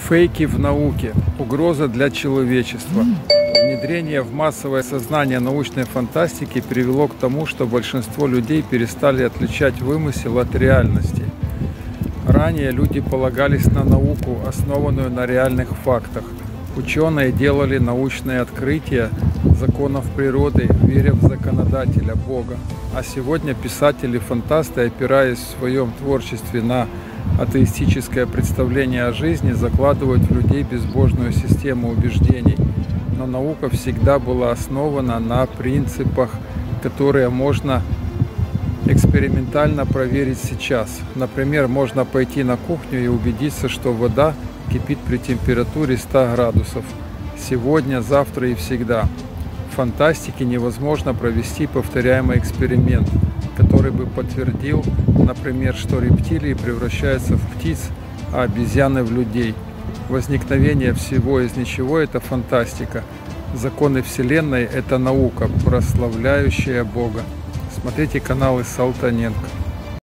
Фейки в науке. Угроза для человечества. Внедрение в массовое сознание научной фантастики привело к тому, что большинство людей перестали отличать вымысел от реальности. Ранее люди полагались на науку, основанную на реальных фактах. Ученые делали научные открытия законов природы, веря в законодателя Бога. А сегодня писатели-фантасты, опираясь в своем творчестве на атеистическое представление о жизни, закладывают в людей безбожную систему убеждений. Но наука всегда была основана на принципах, которые можно экспериментально проверить сейчас. Например, можно пойти на кухню и убедиться, что вода кипит при температуре 100 градусов. Сегодня, завтра и всегда. В фантастике невозможно провести повторяемый эксперимент, который бы подтвердил, например, что рептилии превращаются в птиц, а обезьяны в людей. Возникновение всего из ничего – это фантастика. Законы Вселенной – это наука, прославляющая Бога. Смотрите каналы Салтаненко.